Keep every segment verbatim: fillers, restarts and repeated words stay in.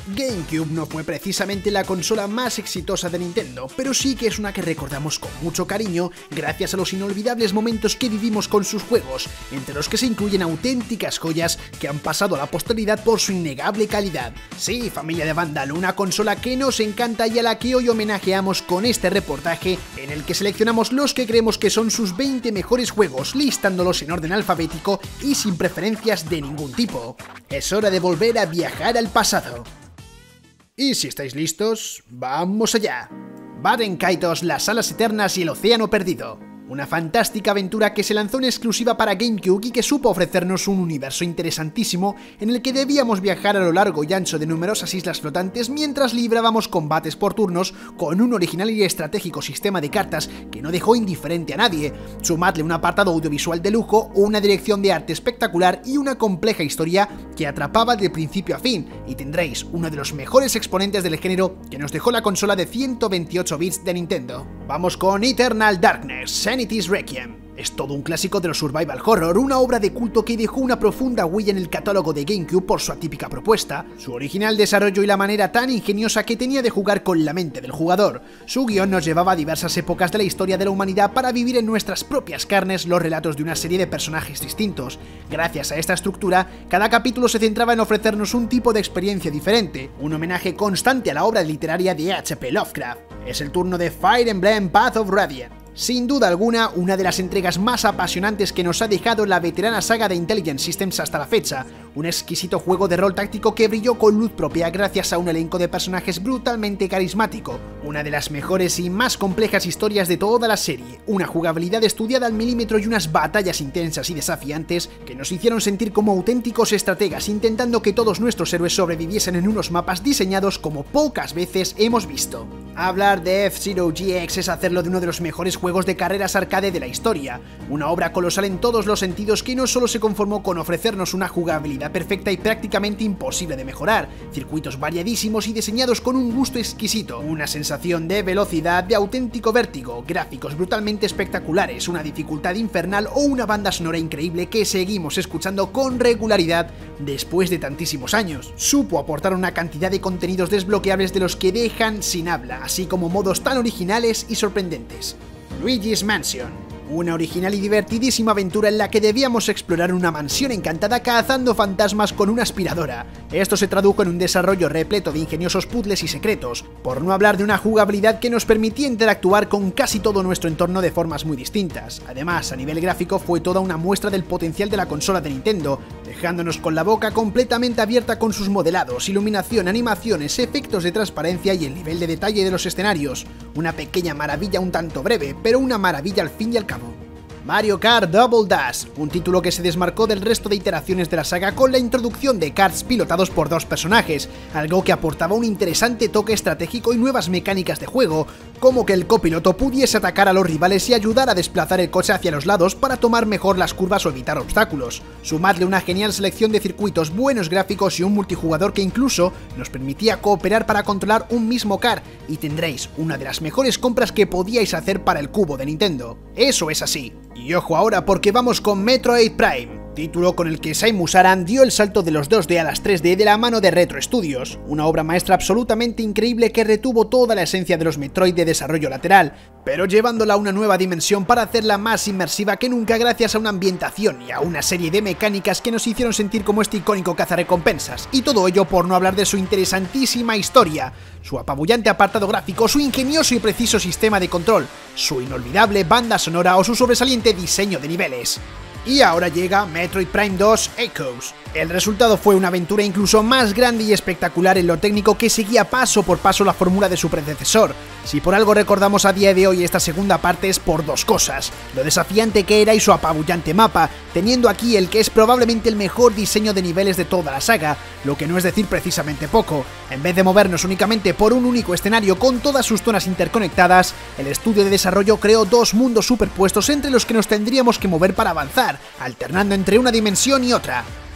GameCube no fue precisamente la consola más exitosa de Nintendo, pero sí que es una que recordamos con mucho cariño gracias a los inolvidables momentos que vivimos con sus juegos, entre los que se incluyen auténticas joyas que han pasado a la posteridad por su innegable calidad. Sí, familia de Vandal, una consola que nos encanta y a la que hoy homenajeamos con este reportaje en el que seleccionamos los que creemos que son sus veinte mejores juegos, listándolos en orden alfabético y sin preferencias de ningún tipo. Es hora de volver a viajar al pasado. Y si estáis listos, ¡vamos allá! Baten Kaitos, las alas eternas y el océano perdido. Una fantástica aventura que se lanzó en exclusiva para GameCube y que supo ofrecernos un universo interesantísimo en el que debíamos viajar a lo largo y ancho de numerosas islas flotantes mientras librábamos combates por turnos con un original y estratégico sistema de cartas que no dejó indiferente a nadie. Sumadle un apartado audiovisual de lujo, una dirección de arte espectacular y una compleja historia que atrapaba de principio a fin, y tendréis uno de los mejores exponentes del género que nos dejó la consola de ciento veintiocho bits de Nintendo. Vamos con Eternal Darkness, Sanity's Requiem. Es todo un clásico de los survival horror, una obra de culto que dejó una profunda huella en el catálogo de GameCube por su atípica propuesta, su original desarrollo y la manera tan ingeniosa que tenía de jugar con la mente del jugador. Su guión nos llevaba a diversas épocas de la historia de la humanidad para vivir en nuestras propias carnes los relatos de una serie de personajes distintos. Gracias a esta estructura, cada capítulo se centraba en ofrecernos un tipo de experiencia diferente, un homenaje constante a la obra literaria de H P Lovecraft. Es el turno de Fire Emblem Path of Radiant. Sin duda alguna, una de las entregas más apasionantes que nos ha dejado la veterana saga de Intelligent Systems hasta la fecha, un exquisito juego de rol táctico que brilló con luz propia gracias a un elenco de personajes brutalmente carismático, una de las mejores y más complejas historias de toda la serie, una jugabilidad estudiada al milímetro y unas batallas intensas y desafiantes que nos hicieron sentir como auténticos estrategas intentando que todos nuestros héroes sobreviviesen en unos mapas diseñados como pocas veces hemos visto. Hablar de F-Zero G X es hacerlo de uno de los mejores juegos de carreras arcade de la historia, una obra colosal en todos los sentidos que no solo se conformó con ofrecernos una jugabilidad perfecta y prácticamente imposible de mejorar, circuitos variadísimos y diseñados con un gusto exquisito, una sensación de velocidad, de auténtico vértigo, gráficos brutalmente espectaculares, una dificultad infernal o una banda sonora increíble que seguimos escuchando con regularidad después de tantísimos años. Supo aportar una cantidad de contenidos desbloqueables de los que dejan sin habla, así como modos tan originales y sorprendentes. Luigi's Mansion. Una original y divertidísima aventura en la que debíamos explorar una mansión encantada cazando fantasmas con una aspiradora. Esto se tradujo en un desarrollo repleto de ingeniosos puzzles y secretos, por no hablar de una jugabilidad que nos permitía interactuar con casi todo nuestro entorno de formas muy distintas. Además, a nivel gráfico fue toda una muestra del potencial de la consola de Nintendo, dejándonos con la boca completamente abierta con sus modelados, iluminación, animaciones, efectos de transparencia y el nivel de detalle de los escenarios. Una pequeña maravilla un tanto breve, pero una maravilla al fin y al cabo. Mario Kart Double Dash, un título que se desmarcó del resto de iteraciones de la saga con la introducción de karts pilotados por dos personajes, algo que aportaba un interesante toque estratégico y nuevas mecánicas de juego, como que el copiloto pudiese atacar a los rivales y ayudar a desplazar el coche hacia los lados para tomar mejor las curvas o evitar obstáculos. Sumadle una genial selección de circuitos, buenos gráficos y un multijugador que incluso nos permitía cooperar para controlar un mismo kart, y tendréis una de las mejores compras que podíais hacer para el cubo de Nintendo. Eso es así. Y ojo ahora porque vamos con Metroid Prime, título con el que Samus Aran dio el salto de los dos D a las tres D de la mano de Retro Studios, una obra maestra absolutamente increíble que retuvo toda la esencia de los Metroid de desarrollo lateral, pero llevándola a una nueva dimensión para hacerla más inmersiva que nunca gracias a una ambientación y a una serie de mecánicas que nos hicieron sentir como este icónico cazarrecompensas, y todo ello por no hablar de su interesantísima historia, su apabullante apartado gráfico, su ingenioso y preciso sistema de control, su inolvidable banda sonora o su sobresaliente diseño de niveles. Y ahora llega Metroid Prime dos Echoes. El resultado fue una aventura incluso más grande y espectacular en lo técnico que seguía paso por paso la fórmula de su predecesor. Si por algo recordamos a día de hoy esta segunda parte es por dos cosas: lo desafiante que era y su apabullante mapa, teniendo aquí el que es probablemente el mejor diseño de niveles de toda la saga, lo que no es decir precisamente poco. En vez de movernos únicamente por un único escenario con todas sus zonas interconectadas, el estudio de desarrollo creó dos mundos superpuestos entre los que nos tendríamos que mover para avanzar, alternando entre una dimensión y otra.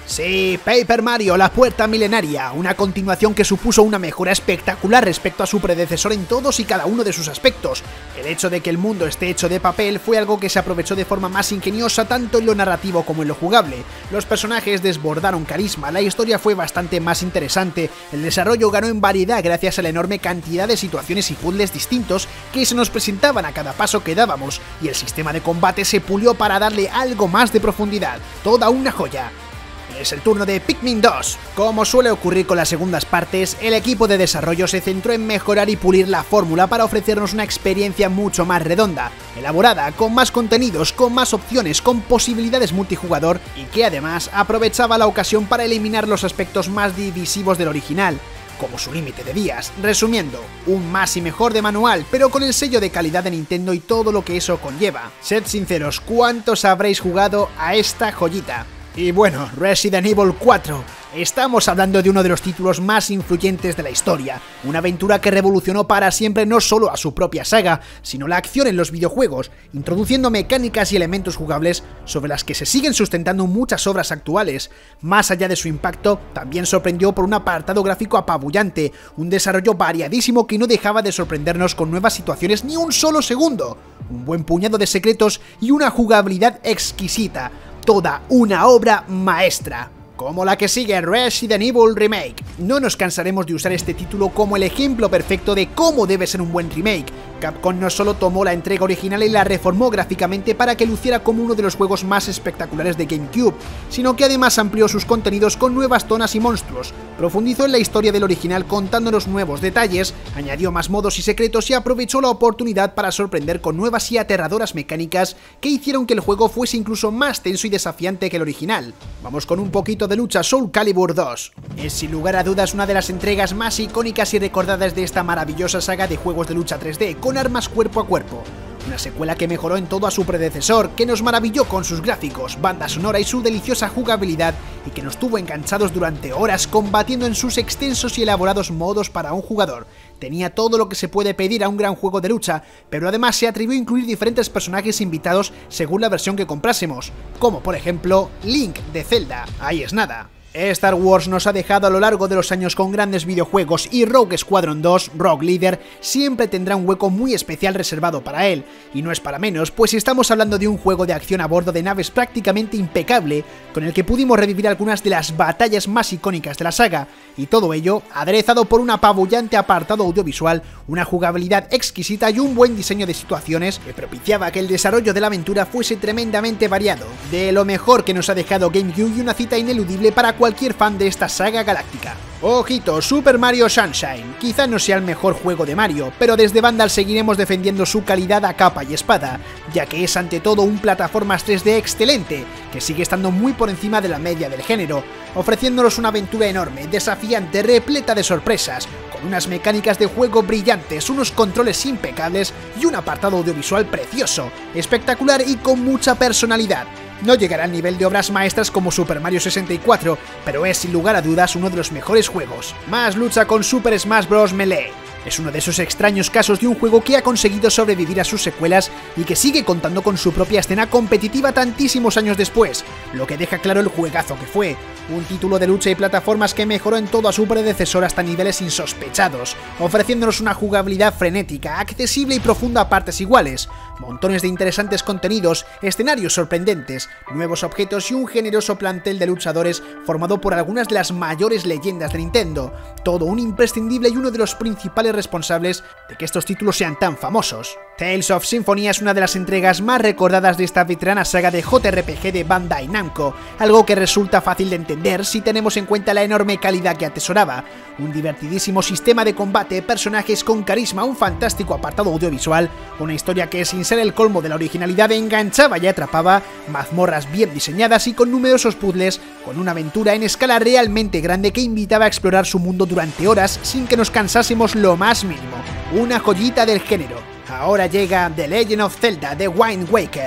Sí, Paper Mario, la puerta milenaria, una continuación que supuso una mejora espectacular respecto a su predecesor en todos y cada uno de sus aspectos. El hecho de que el mundo esté hecho de papel fue algo que se aprovechó de forma más ingeniosa tanto en lo narrativo como en lo jugable. Los personajes desbordaron carisma, la historia fue bastante más interesante, el desarrollo ganó en variedad gracias a la enorme cantidad de situaciones y puzzles distintos que se nos presentaban a cada paso que dábamos, y el sistema de combate se pulió para darle algo más de profundidad. Toda una joya. Es el turno de Pikmin dos. Como suele ocurrir con las segundas partes, el equipo de desarrollo se centró en mejorar y pulir la fórmula para ofrecernos una experiencia mucho más redonda, elaborada, con más contenidos, con más opciones, con posibilidades multijugador y que además aprovechaba la ocasión para eliminar los aspectos más divisivos del original, como su límite de días. Resumiendo, un más y mejor de manual, pero con el sello de calidad de Nintendo y todo lo que eso conlleva. Sed sinceros, ¿cuántos habréis jugado a esta joyita? Y bueno, Resident Evil cuatro. Estamos hablando de uno de los títulos más influyentes de la historia, una aventura que revolucionó para siempre no solo a su propia saga, sino la acción en los videojuegos, introduciendo mecánicas y elementos jugables sobre las que se siguen sustentando muchas obras actuales. Más allá de su impacto, también sorprendió por un apartado gráfico apabullante, un desarrollo variadísimo que no dejaba de sorprendernos con nuevas situaciones ni un solo segundo, un buen puñado de secretos y una jugabilidad exquisita. Toda una obra maestra. Como la que sigue, Resident Evil Remake. No nos cansaremos de usar este título como el ejemplo perfecto de cómo debe ser un buen remake. Capcom no solo tomó la entrega original y la reformó gráficamente para que luciera como uno de los juegos más espectaculares de GameCube, sino que además amplió sus contenidos con nuevas zonas y monstruos, profundizó en la historia del original contándonos nuevos detalles, añadió más modos y secretos y aprovechó la oportunidad para sorprender con nuevas y aterradoras mecánicas que hicieron que el juego fuese incluso más tenso y desafiante que el original. Vamos con un poquito de lucha. Soul Calibur dos. Es sin lugar a dudas una de las entregas más icónicas y recordadas de esta maravillosa saga de juegos de lucha tres D, con armas cuerpo a cuerpo. Una secuela que mejoró en todo a su predecesor, que nos maravilló con sus gráficos, banda sonora y su deliciosa jugabilidad, y que nos tuvo enganchados durante horas combatiendo en sus extensos y elaborados modos para un jugador. Tenía todo lo que se puede pedir a un gran juego de lucha, pero además se atrevió a incluir diferentes personajes invitados según la versión que comprásemos, como por ejemplo Link de Zelda. Ahí es nada. Star Wars nos ha dejado a lo largo de los años con grandes videojuegos y Rogue Squadron dos, Rogue Leader, siempre tendrá un hueco muy especial reservado para él, y no es para menos, pues estamos hablando de un juego de acción a bordo de naves prácticamente impecable, con el que pudimos revivir algunas de las batallas más icónicas de la saga, y todo ello aderezado por un apabullante apartado audiovisual, una jugabilidad exquisita y un buen diseño de situaciones que propiciaba que el desarrollo de la aventura fuese tremendamente variado, de lo mejor que nos ha dejado GameCube y una cita ineludible para cualquier cualquier fan de esta saga galáctica. Ojito, Super Mario Sunshine. Quizá no sea el mejor juego de Mario, pero desde Vandal seguiremos defendiendo su calidad a capa y espada, ya que es ante todo un plataformas tres D excelente, que sigue estando muy por encima de la media del género, ofreciéndonos una aventura enorme, desafiante, repleta de sorpresas, con unas mecánicas de juego brillantes, unos controles impecables y un apartado audiovisual precioso, espectacular y con mucha personalidad. No llegará al nivel de obras maestras como Super Mario sesenta y cuatro, pero es sin lugar a dudas uno de los mejores juegos. Más lucha con Super Smash Bros. Melee. Es uno de esos extraños casos de un juego que ha conseguido sobrevivir a sus secuelas y que sigue contando con su propia escena competitiva tantísimos años después, lo que deja claro el juegazo que fue. Un título de lucha y plataformas que mejoró en todo a su predecesor hasta niveles insospechados, ofreciéndonos una jugabilidad frenética, accesible y profunda a partes iguales, montones de interesantes contenidos, escenarios sorprendentes, nuevos objetos y un generoso plantel de luchadores formado por algunas de las mayores leyendas de Nintendo, todo un imprescindible y uno de los principales responsables de que estos títulos sean tan famosos. Tales of Symphonia es una de las entregas más recordadas de esta veterana saga de J R P G de Bandai Namco, algo que resulta fácil de entender si tenemos en cuenta la enorme calidad que atesoraba, un divertidísimo sistema de combate, personajes con carisma, un fantástico apartado audiovisual, una historia que sin ser el colmo de la originalidad enganchaba y atrapaba, mazmorras bien diseñadas y con numerosos puzzles, con una aventura en escala realmente grande que invitaba a explorar su mundo durante horas sin que nos cansásemos lo más mínimo, una joyita del género. Ahora llega The Legend of Zelda The Wind Waker.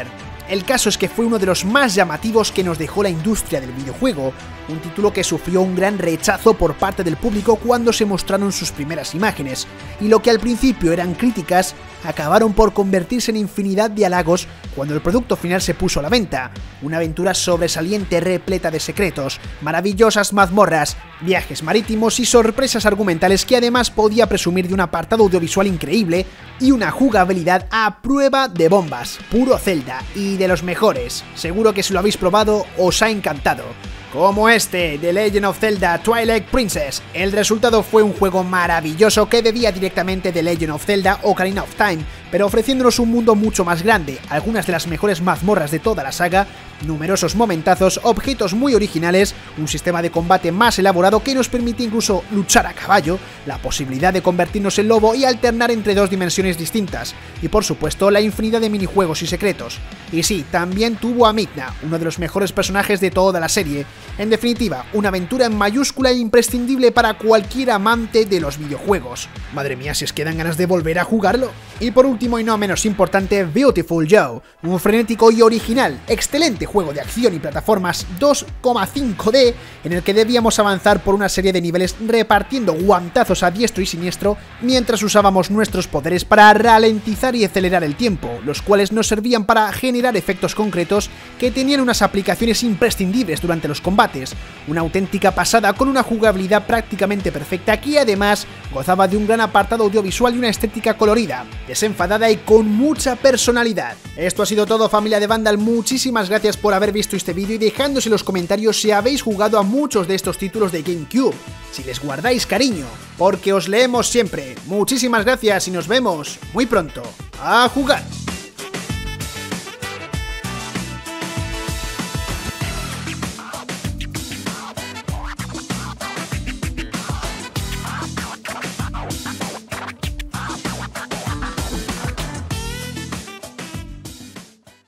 El caso es que fue uno de los más llamativos que nos dejó la industria del videojuego, un título que sufrió un gran rechazo por parte del público cuando se mostraron sus primeras imágenes, y lo que al principio eran críticas, acabaron por convertirse en infinidad de halagos cuando el producto final se puso a la venta, una aventura sobresaliente repleta de secretos, maravillosas mazmorras, viajes marítimos y sorpresas argumentales que además podía presumir de un apartado audiovisual increíble y una jugabilidad a prueba de bombas, puro Zelda y de los mejores. Seguro que si lo habéis probado os ha encantado. Como este, The Legend of Zelda Twilight Princess. El resultado fue un juego maravilloso que bebía directamente de Legend of Zelda Ocarina of Time, pero ofreciéndonos un mundo mucho más grande, algunas de las mejores mazmorras de toda la saga, numerosos momentazos, objetos muy originales, un sistema de combate más elaborado que nos permite incluso luchar a caballo, la posibilidad de convertirnos en lobo y alternar entre dos dimensiones distintas, y por supuesto la infinidad de minijuegos y secretos. Y sí, también tuvo a Midna, uno de los mejores personajes de toda la serie. En definitiva, una aventura en mayúscula e imprescindible para cualquier amante de los videojuegos. Madre mía, si os quedan ganas de volver a jugarlo. Y por último y no menos importante, Beautiful Joe, un frenético y original, excelente juego de acción y plataformas dos coma cinco D en el que debíamos avanzar por una serie de niveles repartiendo guantazos a diestro y siniestro mientras usábamos nuestros poderes para ralentizar y acelerar el tiempo, los cuales nos servían para generar efectos concretos que tenían unas aplicaciones imprescindibles durante los combates, una auténtica pasada con una jugabilidad prácticamente perfecta que además gozaba de un gran apartado audiovisual y una estética colorida, desenfadada y con mucha personalidad. Esto ha sido todo, familia de Vandal, muchísimas gracias por haber visto este vídeo y dejándose en los comentarios si habéis jugado a muchos de estos títulos de GameCube, si les guardáis cariño, porque os leemos siempre. Muchísimas gracias y nos vemos muy pronto. ¡A jugar!